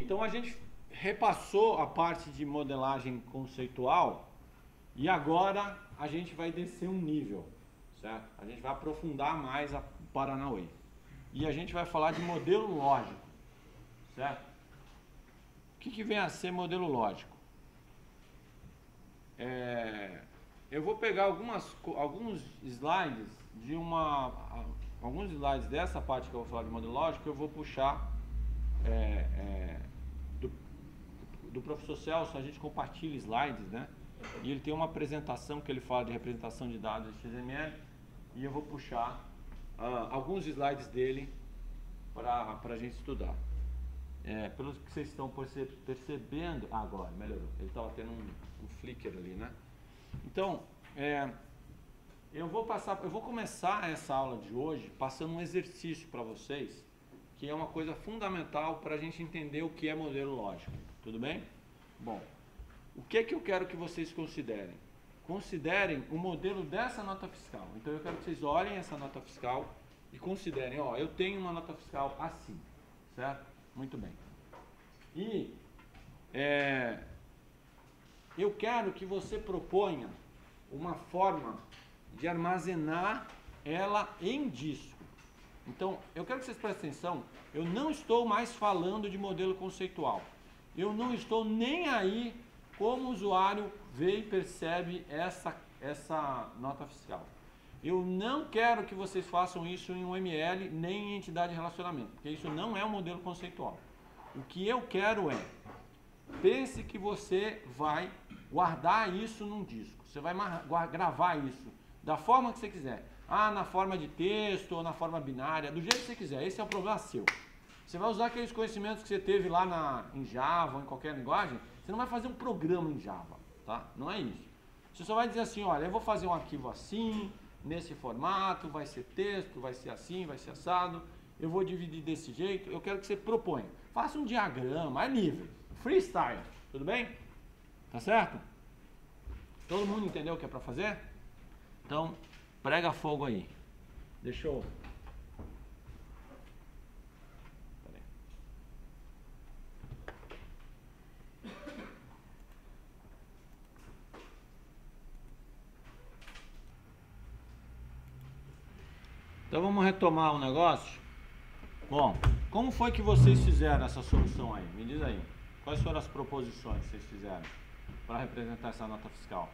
então a gente repassou a parte de modelagem conceitual e agora a gente vai descer um nível, certo? A gente vai aprofundar mais a Paranauê. E a gente vai falar de modelo lógico, certo? O que vem a ser modelo lógico? Eu vou pegar alguns slides alguns slides dessa parte que eu vou falar de modelo lógico, eu vou puxar do professor Celso. A gente compartilha slides, né? E ele tem uma apresentação que ele fala de representação de dados XML, e eu vou puxar alguns slides dele para a gente estudar. Pelo que vocês estão percebendo, agora melhorou, ele estava tendo um flicker ali, né? Então, eu vou começar essa aula de hoje passando um exercício para vocês, que é uma coisa fundamental para a gente entender o que é modelo lógico, tudo bem? Bom, o que eu quero que vocês considerem? Considerem o modelo dessa nota fiscal. Então eu quero que vocês olhem essa nota fiscal e considerem, ó, eu tenho uma nota fiscal assim, certo? Muito bem. E eu quero que você proponha uma forma de armazenar ela em disco. Então, eu quero que vocês prestem atenção, eu não estou mais falando de modelo conceitual. Eu não estou nem aí como o usuário vê e percebe essa nota fiscal. Eu não quero que vocês façam isso em UML nem em entidade de relacionamento, porque isso não é um modelo conceitual. O que eu quero pense que você vai guardar isso num disco. Você vai gravar isso da forma que você quiser. Na forma de texto ou na forma binária, do jeito que você quiser. Esse é o problema seu. Você vai usar aqueles conhecimentos que você teve lá em Java ou em qualquer linguagem. Você não vai fazer um programa em Java, tá? Não é isso. Você só vai dizer assim, olha, eu vou fazer um arquivo assim, nesse formato, vai ser texto, vai ser assim, vai ser assado, eu vou dividir desse jeito. Eu quero que você proponha. Faça um diagrama, é livre, freestyle, tudo bem? Tá certo? Todo mundo entendeu o que é para fazer? Então, prega fogo aí. Deixa eu... Peraí. Então vamos retomar o negócio. Bom, como foi que vocês fizeram essa solução aí? Me diz aí. Quais foram as proposições que vocês fizeram para representar essa nota fiscal?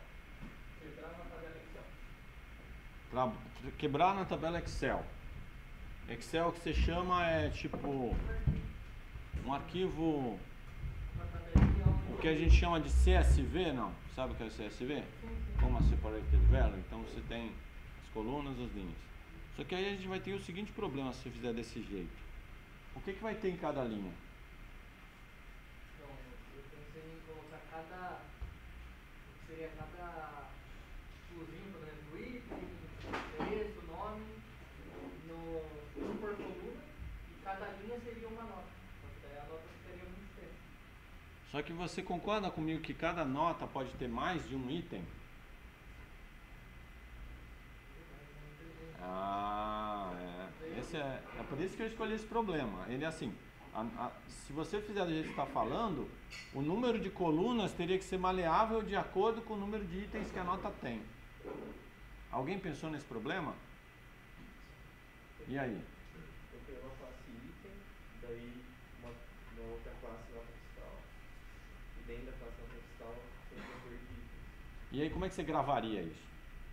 Quebrar na tabela Excel. Excel que você chama tipo um arquivo, o que a gente chama de CSV, não? Sabe o que é CSV? Como a Separated Value. Então você tem as colunas, as linhas. Só que aí a gente vai ter o seguinte problema se você fizer desse jeito. O que vai ter em cada linha? Então, eu pensei em colocar cada fiozinho, por exemplo, item, endereço, nome, um por coluna, e cada linha seria uma nota. Porque daí a nota ficaria muito diferente. Só que você concorda comigo que cada nota pode ter mais de um item? É por isso que eu escolhi esse problema. Ele é assim, se você fizer do jeito que está falando, o número de colunas teria que ser maleável de acordo com o número de itens que a nota tem. Alguém pensou nesse problema? E aí? Eu tenho uma classe item, daí uma outra classe nota fiscal, e dentro da classe nota fiscal tem um controle de itens. E aí como é que você gravaria isso?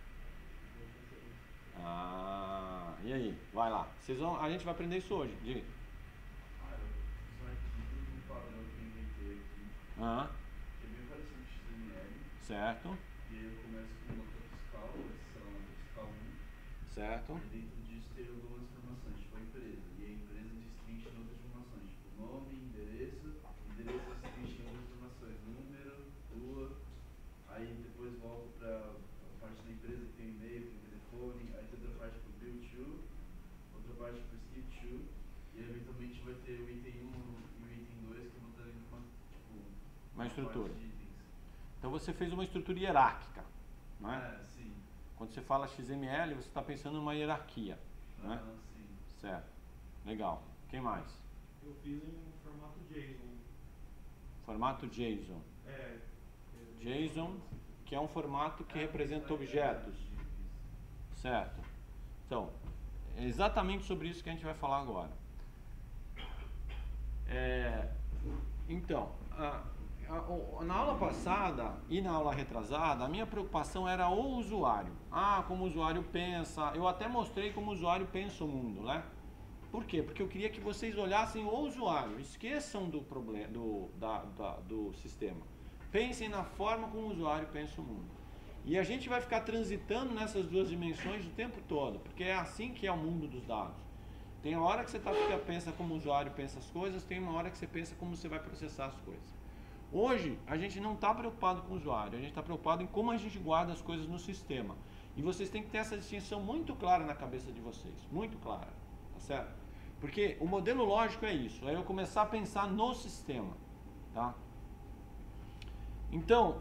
E aí? Vai lá. A gente vai aprender isso hoje. Diga. Eu fiz um arquivo no padrão que eu inventei aqui, que é bem parecido com XML. Certo. E aí eu começo com nota fiscal, vai ser a nota fiscal 1. Certo. E dentro disso tem algumas informações, tipo a empresa. E a empresa destrincha em outras informações, tipo nome, endereço destrincha em outras informações, número, rua. Aí depois volto para a parte da empresa que tem e-mail, tem telefone. Aí tem outra parte para o bill to, outra parte para o skip to. E eventualmente vai ter o item 1 e o item 2 que vão ter uma estrutura. De itens. Então você fez uma estrutura hierárquica, não é? Sim. Quando você fala XML, você está pensando numa hierarquia, né? Sim. Certo. Legal. Quem mais? Eu fiz em formato JSON. Formato JSON. É. JSON, que é um formato que representa objetos. Certo. Então, é exatamente sobre isso que a gente vai falar agora. Então, na aula passada e na aula retrasada, a minha preocupação era o usuário. Como o usuário pensa. Eu até mostrei como o usuário pensa o mundo, né? Por quê? Porque eu queria que vocês olhassem o usuário. Esqueçam do problema, do sistema. Pensem na forma como o usuário pensa o mundo. E a gente vai ficar transitando nessas duas dimensões o tempo todo, porque é assim que é o mundo dos dados. Tem uma hora que você pensa como o usuário pensa as coisas, tem uma hora que você pensa como você vai processar as coisas. Hoje, a gente não está preocupado com o usuário, a gente está preocupado em como a gente guarda as coisas no sistema. E vocês têm que ter essa distinção muito clara na cabeça de vocês, muito clara, tá certo? Porque o modelo lógico é isso, é eu começar a pensar no sistema, tá? Então,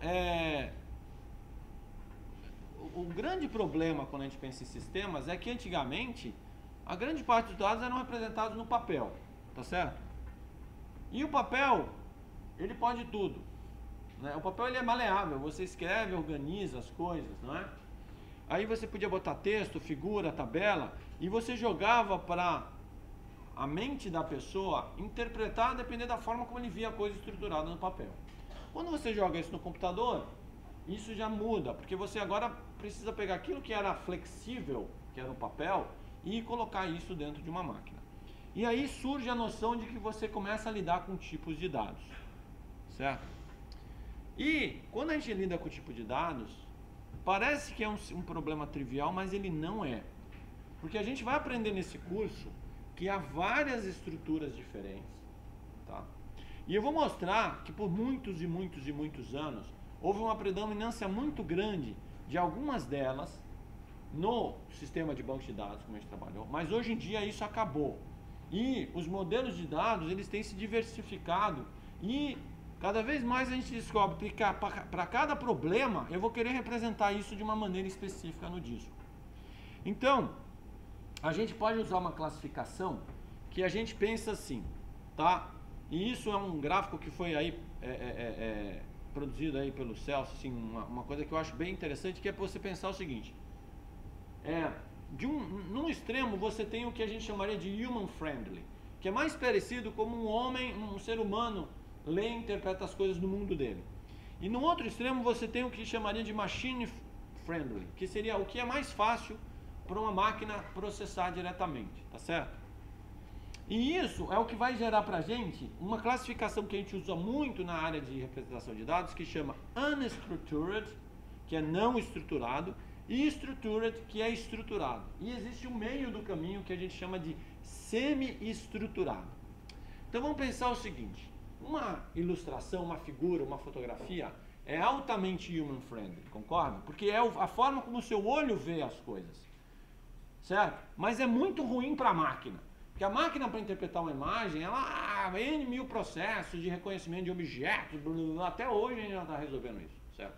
o grande problema quando a gente pensa em sistemas é que antigamente a grande parte dos dados eram representados no papel, tá certo? E o papel, ele pode tudo, né? O papel ele é maleável, você escreve, organiza as coisas, não é? Aí você podia botar texto, figura, tabela, e você jogava para a mente da pessoa interpretar dependendo da forma como ele via a coisa estruturada no papel. Quando você joga isso no computador, isso já muda, porque você agora precisa pegar aquilo que era flexível, que era o papel, e colocar isso dentro de uma máquina. E aí surge a noção de que você começa a lidar com tipos de dados, certo? E quando a gente lida com tipo de dados, parece que é um problema trivial, mas ele não é. Porque a gente vai aprender nesse curso que há várias estruturas diferentes, tá? E eu vou mostrar que por muitos e muitos e muitos anos, houve uma predominância muito grande de algumas delas no sistema de banco de dados, como a gente trabalhou, mas hoje em dia isso acabou. E os modelos de dados, eles têm se diversificado e cada vez mais a gente descobre que para cada problema eu vou querer representar isso de uma maneira específica no disco. Então, a gente pode usar uma classificação que a gente pensa assim, tá? E isso é um gráfico que foi aí produzido aí pelo Celso, assim, uma coisa que eu acho bem interessante, que é você pensar o seguinte: num extremo você tem o que a gente chamaria de human friendly, que é mais parecido como um ser humano lê e interpreta as coisas no mundo dele. E no outro extremo você tem o que chamaria de machine friendly, que seria o que é mais fácil para uma máquina processar diretamente, tá certo? E isso é o que vai gerar para a gente uma classificação que a gente usa muito na área de representação de dados, que chama unstructured, que é não estruturado, e structured, que é estruturado. E existe um meio do caminho que a gente chama de semi-estruturado. Então vamos pensar o seguinte: uma ilustração, uma figura, uma fotografia é altamente human-friendly, concorda? Porque é a forma como o seu olho vê as coisas, certo? Mas é muito ruim para a máquina. Porque a máquina, para interpretar uma imagem, ela N mil processos de reconhecimento de objetos, até hoje a gente já está resolvendo isso, certo?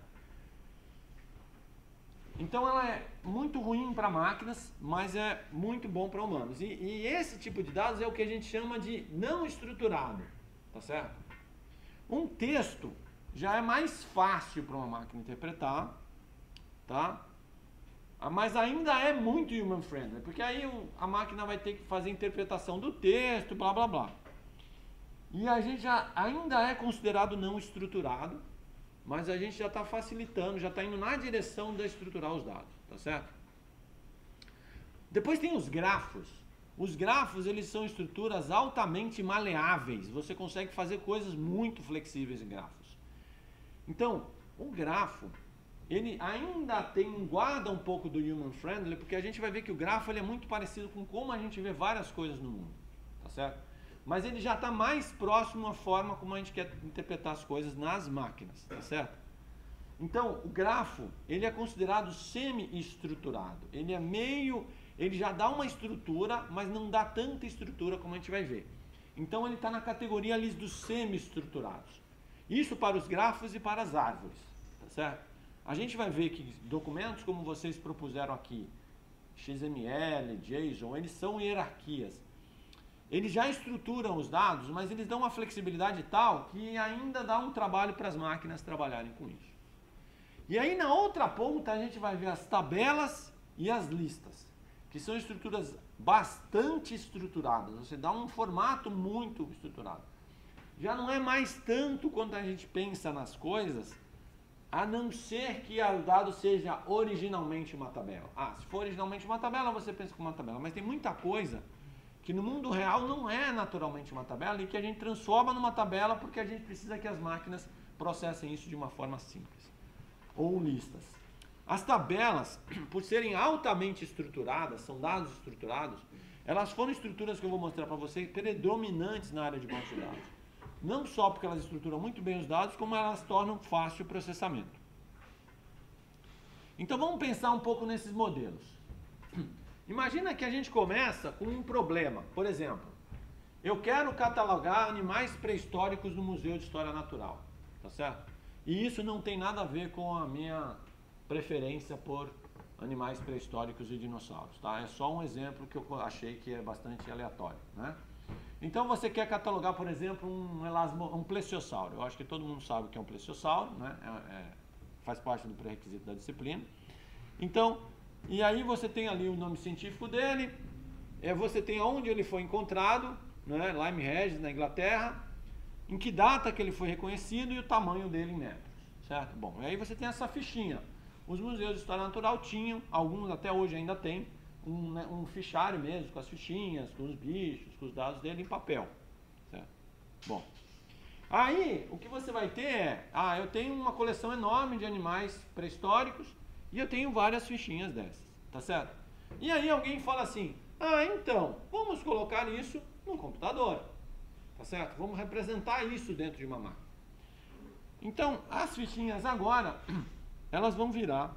Então ela é muito ruim para máquinas, mas é muito bom para humanos. E esse tipo de dados é o que a gente chama de não estruturado, tá certo? Um texto já é mais fácil para uma máquina interpretar, tá? Mas ainda é muito human friendly, porque aí a máquina vai ter que fazer a interpretação do texto, blá blá blá. E a gente ainda é considerado não estruturado, mas a gente já está facilitando, já está indo na direção de estruturar os dados, tá certo? Depois tem os grafos. Os grafos, eles são estruturas altamente maleáveis. Você consegue fazer coisas muito flexíveis em grafos. Então, o grafo, ele ainda guarda um pouco do human friendly, porque a gente vai ver que o grafo ele é muito parecido com como a gente vê várias coisas no mundo, tá certo? Mas ele já está mais próximo à forma como a gente quer interpretar as coisas nas máquinas, tá certo? Então, o grafo, ele é considerado semi-estruturado. Ele já dá uma estrutura, mas não dá tanta estrutura como a gente vai ver. Então, ele está na categoria ali dos semi-estruturados. Isso para os grafos e para as árvores, tá certo? A gente vai ver que documentos como vocês propuseram aqui, XML, JSON, eles são hierarquias. eles já estruturam os dados, mas eles dão uma flexibilidade tal que ainda dá um trabalho para as máquinas trabalharem com isso. E aí na outra ponta a gente vai ver as tabelas e as listas, que são estruturas bastante estruturadas. Você dá um formato muito estruturado. Já não é mais tanto quando a gente pensa nas coisas, a não ser que o dado seja originalmente uma tabela. Se for originalmente uma tabela, você pensa como uma tabela. Mas tem muita coisa que no mundo real não é naturalmente uma tabela e que a gente transforma numa tabela porque a gente precisa que as máquinas processem isso de uma forma simples. Ou listas. As tabelas, por serem altamente estruturadas, são dados estruturados, elas foram estruturas que eu vou mostrar para vocês predominantes na área de banco de dados. Não só porque elas estruturam muito bem os dados, como elas tornam fácil o processamento. Então vamos pensar um pouco nesses modelos. Imagina que a gente começa com um problema. Por exemplo, eu quero catalogar animais pré-históricos no Museu de História Natural. Tá certo? E isso não tem nada a ver com a minha preferência por animais pré-históricos e dinossauros. Tá? É só um exemplo que eu achei que é bastante aleatório, né? Então você quer catalogar, por exemplo, um plesiosauro. Eu acho que todo mundo sabe o que é um plesiosauro, né? Faz parte do pré-requisito da disciplina. Então, e aí você tem ali o nome científico dele, você tem onde ele foi encontrado, né? Lyme Regis, na Inglaterra, em que data que ele foi reconhecido e o tamanho dele em metros, certo? Bom, e aí você tem essa fichinha. Os museus de história natural tinham, alguns até hoje ainda tem, um fichário mesmo, com as fichinhas, com os bichos, com os dados dele em papel, certo? Bom, aí o que você vai ter eu tenho uma coleção enorme de animais pré-históricos e eu tenho várias fichinhas dessas, tá certo? E aí alguém fala assim, então, vamos colocar isso no computador, tá certo? Vamos representar isso dentro de uma máquina. Então, as fichinhas agora, elas vão virar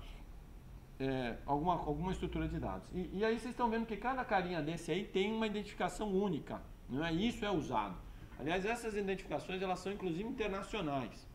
alguma estrutura de dados. E aí vocês estão vendo que cada carinha desse aí tem uma identificação única, não é? Isso é usado. Aliás, essas identificações, elas são inclusive internacionais.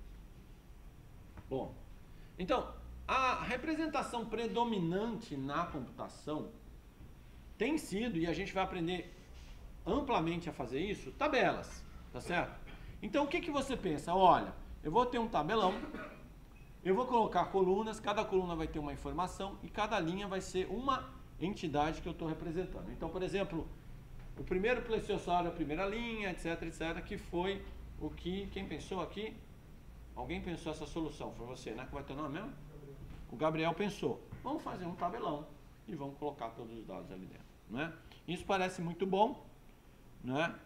Bom, então, a representação predominante na computação tem sido, e a gente vai aprender amplamente a fazer isso, tabelas, tá certo? Então, o que você pensa? Olha, eu vou ter um tabelão, eu vou colocar colunas, cada coluna vai ter uma informação e cada linha vai ser uma entidade que eu estou representando. Então, por exemplo, o primeiro plesiosauro é a primeira linha, etc, etc, que foi o que, quem pensou aqui? Alguém pensou essa solução? Foi você, né? Qual é o teu nome mesmo? O Gabriel pensou. Vamos fazer um tabelão e vamos colocar todos os dados ali dentro, não é? Isso parece muito bom, não é?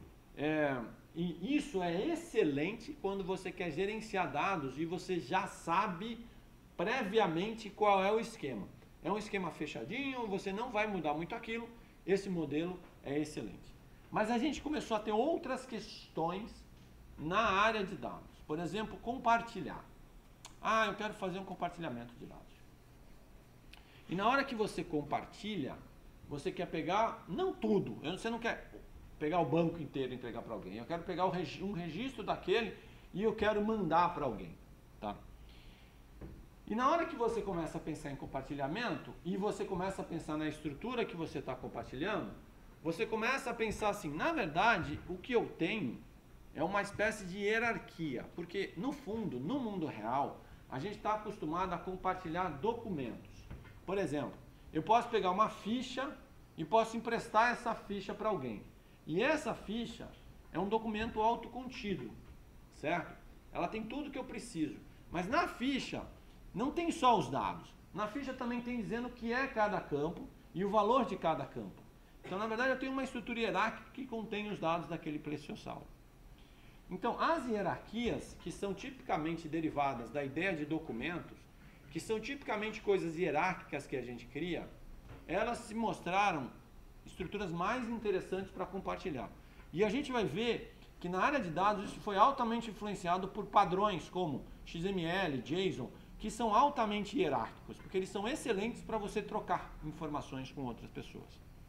E isso é excelente quando você quer gerenciar dados e você já sabe previamente qual é o esquema. É um esquema fechadinho, você não vai mudar muito aquilo, esse modelo é excelente. Mas a gente começou a ter outras questões na área de dados. Por exemplo, compartilhar. Eu quero fazer um compartilhamento de dados. E na hora que você compartilha, você quer pegar, não tudo, você não quer pegar o banco inteiro e entregar para alguém. Eu quero pegar um registro daquele e eu quero mandar para alguém, tá? E na hora que você começa a pensar em compartilhamento e você começa a pensar na estrutura que você está compartilhando, você começa a pensar assim, na verdade, o que eu tenho é uma espécie de hierarquia, porque no fundo, no mundo real, a gente está acostumado a compartilhar documentos. Por exemplo, eu posso pegar uma ficha e posso emprestar essa ficha para alguém. E essa ficha é um documento autocontido, certo? Ela tem tudo que eu preciso. Mas na ficha não tem só os dados. Na ficha também tem dizendo o que é cada campo e o valor de cada campo. Então, na verdade, eu tenho uma estrutura hierárquica que contém os dados daquele plesiosauro. Então, as hierarquias, que são tipicamente derivadas da ideia de documentos, que são tipicamente coisas hierárquicas que a gente cria, elas se mostraram estruturas mais interessantes para compartilhar. E a gente vai ver que na área de dados isso foi altamente influenciado por padrões como XML, JSON, que são altamente hierárquicos, porque eles são excelentes para você trocar informações com outras pessoas.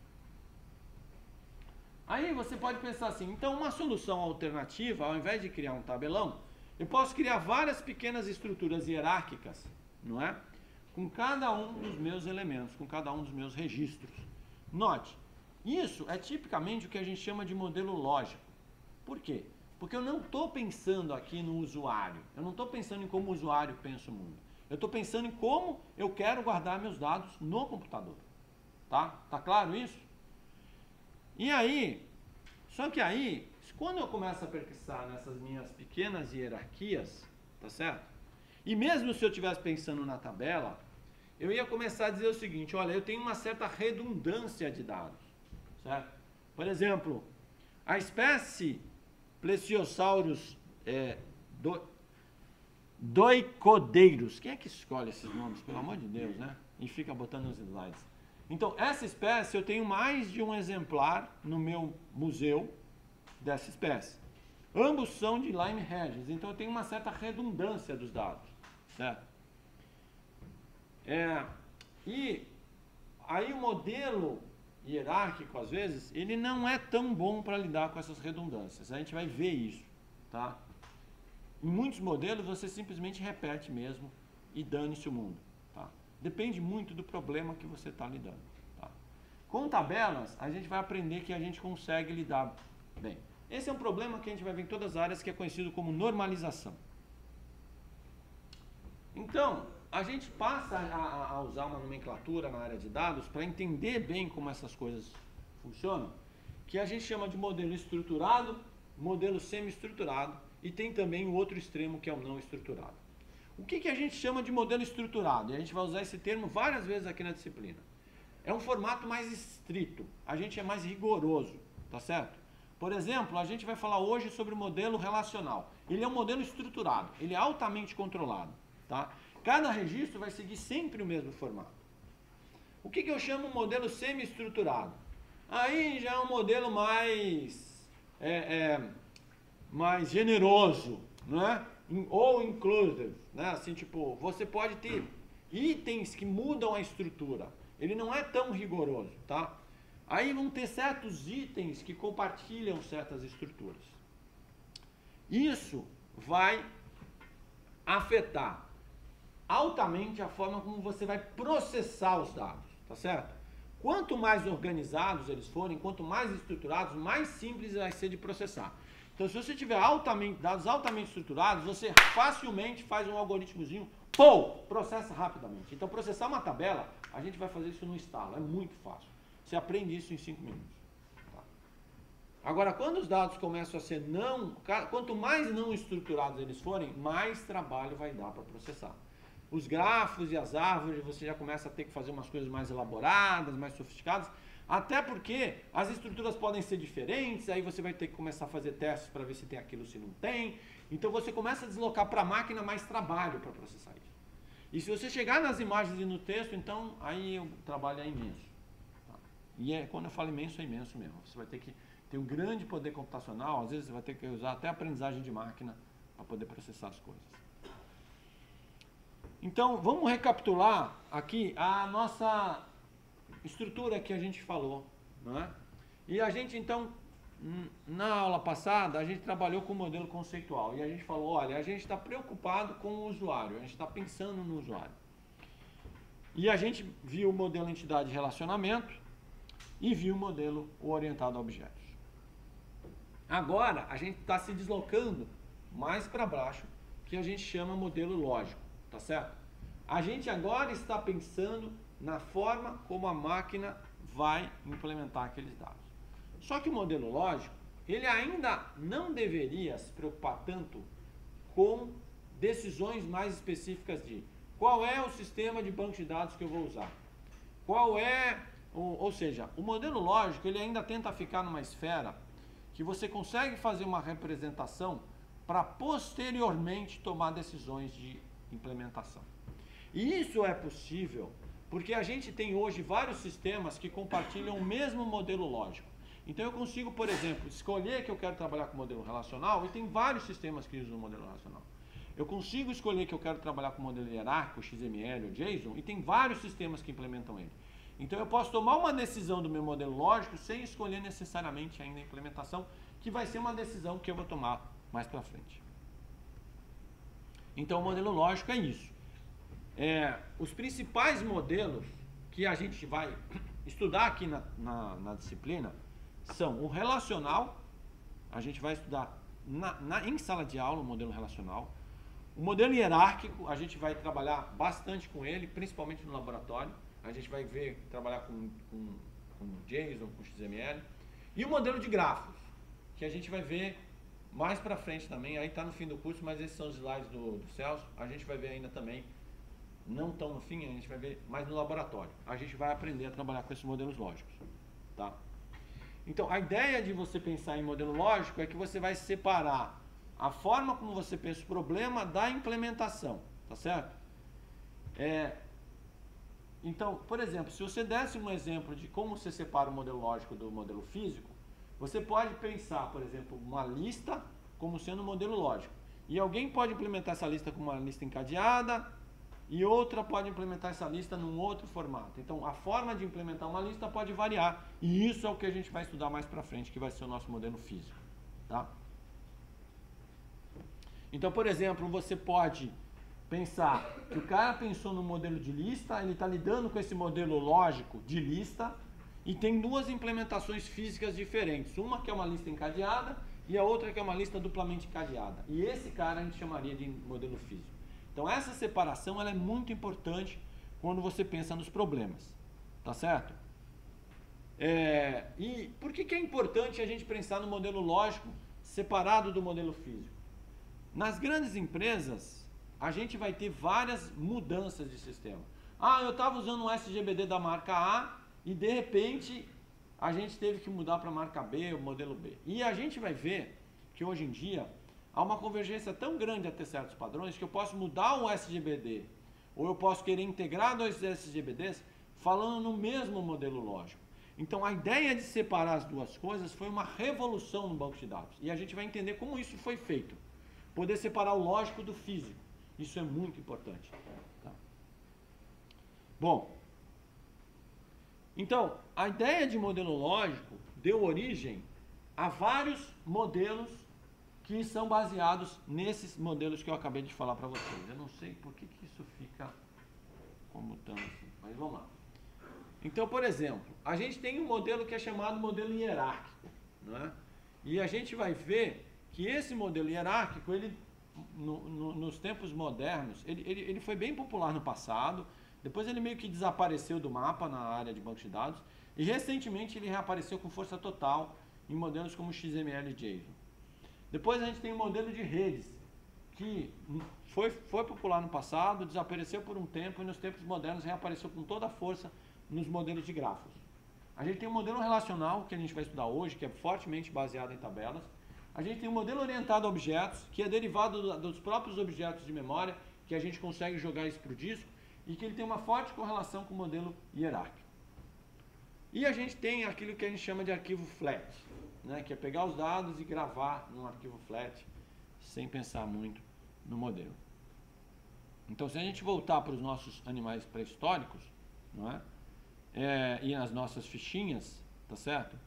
Aí você pode pensar assim, então uma solução alternativa, ao invés de criar um tabelão, eu posso criar várias pequenas estruturas hierárquicas, não é? Com cada um dos meus elementos, com cada um dos meus registros. Note, Isso é tipicamente o que a gente chama de modelo lógico. Por quê? Porque eu não estou pensando aqui no usuário. Eu não estou pensando em como o usuário pensa o mundo. Eu estou pensando em como eu quero guardar meus dados no computador. Tá? Tá claro isso? E aí, só que aí, quando eu começo a pensar nessas minhas pequenas hierarquias, tá certo? E mesmo se eu estivesse pensando na tabela, eu ia começar a dizer o seguinte, olha, eu tenho uma certa redundância de dados, certo? Por exemplo, a espécie Plesiosaurus doicodeiros. Quem é que escolhe esses nomes? Pelo amor de Deus, né? E fica botando nos slides. Então, essa espécie, eu tenho mais de um exemplar no meu museu dessa espécie. Ambos são de Lyme regis, então eu tenho uma certa redundância dos dados, certo? E aí o modelo hierárquico, às vezes, ele não é tão bom para lidar com essas redundâncias. A gente vai ver isso, tá? Em muitos modelos, você simplesmente repete mesmo e dane-se o mundo, tá? Depende muito do problema que você está lidando, tá? Com tabelas, a gente vai aprender que a gente consegue lidar bem. Esse é um problema que a gente vai ver em todas as áreas, que é conhecido como normalização. Então, a gente passa a usar uma nomenclatura na área de dados para entender bem como essas coisas funcionam, que a gente chama de modelo estruturado, modelo semi-estruturado, e tem também o outro extremo, que é o não estruturado. O que a gente chama de modelo estruturado? E a gente vai usar esse termo várias vezes aqui na disciplina. É um formato mais estrito, a gente é mais rigoroso, tá certo? Por exemplo, a gente vai falar hoje sobre o modelo relacional. Ele é um modelo estruturado, ele é altamente controlado, tá? Cada registro vai seguir sempre o mesmo formato. O que eu chamo de modelo semi-estruturado? Aí já é um modelo mais generoso, né? Ou inclusive, né? Assim, tipo, você pode ter itens que mudam a estrutura. Ele não é tão rigoroso, tá? Aí vão ter certos itens que compartilham certas estruturas. Isso vai afetar altamente a forma como você vai processar os dados, tá certo? Quanto mais organizados eles forem, quanto mais estruturados, mais simples vai ser de processar. Então, se você tiver dados altamente estruturados, você facilmente faz um algoritmozinho, processa rapidamente. Então, processar uma tabela, a gente vai fazer isso no estalo, é muito fácil. Você aprende isso em 5 minutos. Tá? Agora, quando os dados começam a ser quanto mais não estruturados eles forem, mais trabalho vai dar para processar. Os grafos e as árvores, você já começa a ter que fazer umas coisas mais elaboradas, mais sofisticadas, até porque as estruturas podem ser diferentes, aí você vai ter que começar a fazer testes para ver se tem aquilo, se não tem. Então você começa a deslocar para a máquina mais trabalho para processar isso. E se você chegar nas imagens e no texto, então aí o trabalho é imenso. Tá? E quando eu falo imenso, é imenso mesmo. Você vai ter que ter um grande poder computacional, às vezes você vai ter que usar até aprendizagem de máquina para poder processar as coisas. Então, vamos recapitular aqui a nossa estrutura que a gente falou, não é? E a gente, então, na aula passada, a gente trabalhou com o modelo conceitual. E a gente falou, olha, a gente está preocupado com o usuário, a gente está pensando no usuário. E a gente viu o modelo entidade de relacionamento e viu o modelo orientado a objetos. Agora, a gente está se deslocando mais para baixo, que a gente chama modelo lógico. Tá certo? A gente agora está pensando na forma como a máquina vai implementar aqueles dados. Só que o modelo lógico, ele ainda não deveria se preocupar tanto com decisões mais específicas de qual é o sistema de banco de dados que eu vou usar. Ou seja, o modelo lógico, ele ainda tenta ficar numa esfera que você consegue fazer uma representação para posteriormente tomar decisões de implementação. E isso é possível porque a gente tem hoje vários sistemas que compartilham o mesmo modelo lógico. Então eu consigo, por exemplo, escolher que eu quero trabalhar com modelo relacional e tem vários sistemas que usam o modelo relacional. Eu consigo escolher que eu quero trabalhar com modelo hierárquico, XML ou JSON e tem vários sistemas que implementam ele. Então eu posso tomar uma decisão do meu modelo lógico sem escolher necessariamente ainda a implementação, que vai ser uma decisão que eu vou tomar mais para frente. Então o modelo lógico é isso. Os principais modelos que a gente vai estudar aqui na disciplina são o relacional, a gente vai estudar em sala de aula o modelo relacional. O modelo hierárquico, a gente vai trabalhar bastante com ele, principalmente no laboratório. A gente vai trabalhar com JSON, com XML. E o modelo de grafos, que a gente vai ver mais pra frente também, aí tá no fim do curso, mas esses são os slides do Celso. A gente vai ver ainda também, não tão no fim, a gente vai ver mais no laboratório. A gente vai aprender a trabalhar com esses modelos lógicos, tá? Então, a ideia de você pensar em modelo lógico é que você vai separar a forma como você pensa o problema da implementação, tá certo? Então, por exemplo, se você desse um exemplo de como você separa o modelo lógico do modelo físico, você pode pensar, por exemplo, uma lista como sendo um modelo lógico. E alguém pode implementar essa lista com uma lista encadeada e outra pode implementar essa lista num outro formato. Então, a forma de implementar uma lista pode variar. E isso é o que a gente vai estudar mais pra frente, que vai ser o nosso modelo físico, tá? Então, por exemplo, você pode pensar que o cara pensou no modelo de lista, ele está lidando com esse modelo lógico de lista e tem duas implementações físicas diferentes. Uma que é uma lista encadeada e a outra que é uma lista duplamente encadeada. E esse cara a gente chamaria de modelo físico. Então essa separação ela é muito importante quando você pensa nos problemas, tá certo? E por que é importante a gente pensar no modelo lógico separado do modelo físico? Nas grandes empresas, a gente vai ter várias mudanças de sistema. Eu estava usando um SGBD da marca A e de repente a gente teve que mudar para a marca B, o modelo B. E a gente vai ver que hoje em dia há uma convergência tão grande até certos padrões que eu posso mudar o SGBD ou eu posso querer integrar dois SGBDs falando no mesmo modelo lógico. Então a ideia de separar as duas coisas foi uma revolução no banco de dados. E a gente vai entender como isso foi feito. Poder separar o lógico do físico. Isso é muito importante. Tá? Bom, então, a ideia de modelo lógico deu origem a vários modelos que são baseados nesses modelos que eu acabei de falar para vocês. Eu não sei por que isso fica comutando assim, mas vamos lá. Então, por exemplo, a gente tem um modelo que é chamado modelo hierárquico, né? E a gente vai ver que esse modelo hierárquico, ele, nos tempos modernos, ele foi bem popular no passado, depois ele meio que desapareceu do mapa na área de banco de dados, e recentemente ele reapareceu com força total em modelos como XML e JSON. Depois a gente tem o modelo de redes, que foi popular no passado, desapareceu por um tempo, e nos tempos modernos reapareceu com toda a força nos modelos de grafos. A gente tem o modelo relacional, que a gente vai estudar hoje, que é fortemente baseado em tabelas. A gente tem o modelo orientado a objetos, que é derivado dos próprios objetos de memória, que a gente consegue jogar isso para o disco, e que ele tem uma forte correlação com o modelo hierárquico. E a gente tem aquilo que a gente chama de arquivo flat, né, que é pegar os dados e gravar num arquivo flat, sem pensar muito no modelo. Então, se a gente voltar para os nossos animais pré-históricos, não é? E as nossas fichinhas, tá certo?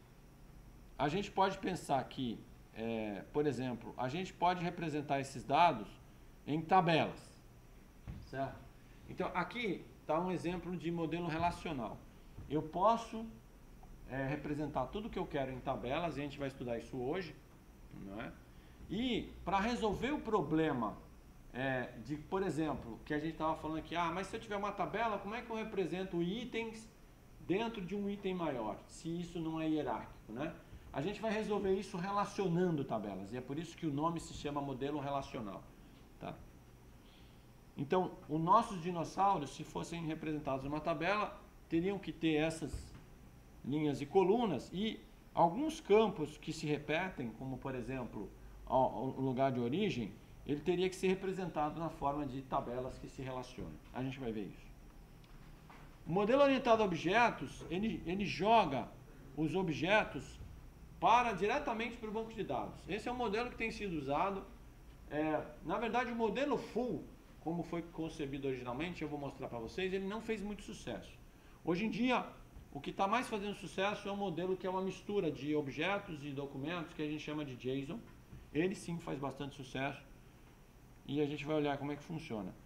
A gente pode pensar que, por exemplo, a gente pode representar esses dados em tabelas, certo? Então, aqui está um exemplo de modelo relacional. Eu posso representar tudo que eu quero em tabelas, e a gente vai estudar isso hoje, não é? E para resolver o problema por exemplo, que a gente estava falando aqui, mas se eu tiver uma tabela, como é que eu represento itens dentro de um item maior, se isso não é hierárquico, né? A gente vai resolver isso relacionando tabelas, e é por isso que o nome se chama modelo relacional, tá? Então, os nossos dinossauros, se fossem representados numa tabela, teriam que ter essas linhas e colunas, e alguns campos que se repetem, como por exemplo, o lugar de origem, ele teria que ser representado na forma de tabelas que se relacionam. A gente vai ver isso. O modelo orientado a objetos, ele joga os objetos diretamente para o banco de dados. Esse é um modelo que tem sido usado. Na verdade, o modelo full, como foi concebido originalmente, eu vou mostrar para vocês, ele não fez muito sucesso. Hoje em dia, o que está mais fazendo sucesso é um modelo que é uma mistura de objetos e documentos, que a gente chama de JSON. Ele sim faz bastante sucesso. E a gente vai olhar como é que funciona.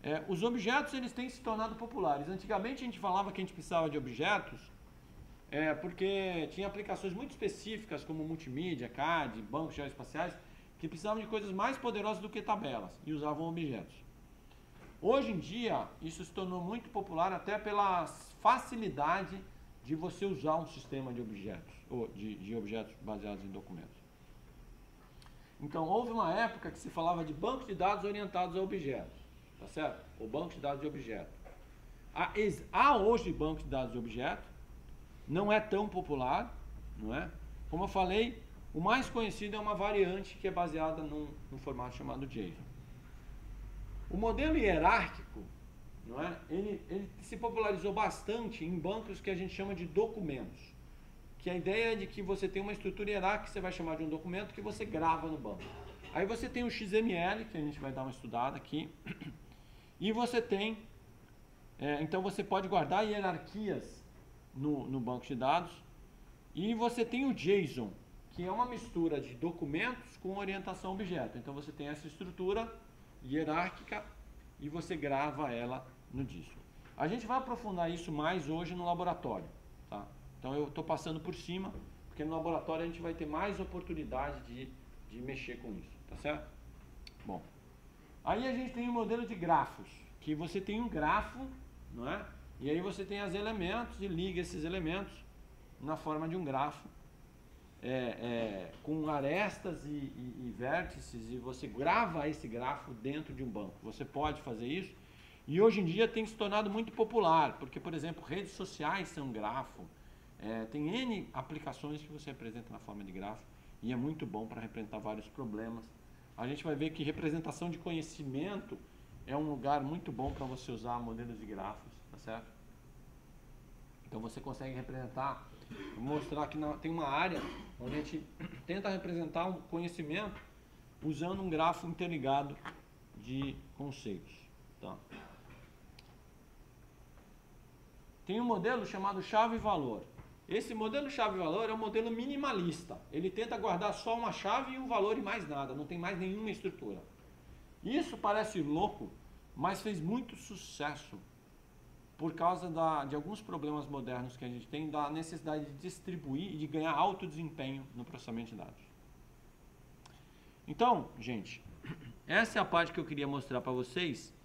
Os objetos eles têm se tornado populares. Antigamente a gente falava que a gente precisava de objetos porque tinha aplicações muito específicas como multimídia, CAD, bancos geoespaciais, que precisavam de coisas mais poderosas do que tabelas e usavam objetos. Hoje em dia isso se tornou muito popular até pela facilidade de você usar um sistema de objetos, ou de objetos baseados em documentos. Então houve uma época que se falava de bancos de dados orientados a objetos, tá certo? Ou bancos de dados de objeto. Há hoje bancos de dados de objeto, não é tão popular, não é? Como eu falei, o mais conhecido é uma variante que é baseada num formato chamado JSON. O modelo hierárquico, não é? Ele se popularizou bastante em bancos que a gente chama de documentos. Que a ideia é de que você tem uma estrutura hierárquica que você vai chamar de um documento que você grava no banco. Aí você tem o XML, que a gente vai dar uma estudada aqui, e você tem, então você pode guardar hierarquias no banco de dados, e você tem o JSON, que é uma mistura de documentos com orientação a objeto. Então você tem essa estrutura hierárquica e você grava ela no disco. A gente vai aprofundar isso mais hoje no laboratório, tá? Então eu estou passando por cima, porque no laboratório a gente vai ter mais oportunidade de mexer com isso, tá certo? Bom, aí a gente tem o modelo de grafos, que você tem um grafo, não é? E aí você tem os elementos e liga esses elementos na forma de um grafo, com arestas e vértices, e você grava esse grafo dentro de um banco. Você pode fazer isso, e hoje em dia tem se tornado muito popular, porque, por exemplo, redes sociais são grafo, tem N aplicações que você apresenta na forma de grafo, e é muito bom para representar vários problemas. A gente vai ver que representação de conhecimento é um lugar muito bom para você usar modelos de grafos, tá certo? Então você consegue representar, vou mostrar que tem uma área onde a gente tenta representar um conhecimento usando um grafo interligado de conceitos, tá? Tem um modelo chamado chave-valor. Esse modelo chave-valor é um modelo minimalista. Ele tenta guardar só uma chave e um valor e mais nada, não tem mais nenhuma estrutura. Isso parece louco, mas fez muito sucesso por causa de alguns problemas modernos que a gente tem, da necessidade de distribuir e de ganhar alto desempenho no processamento de dados. Então, gente, essa é a parte que eu queria mostrar para vocês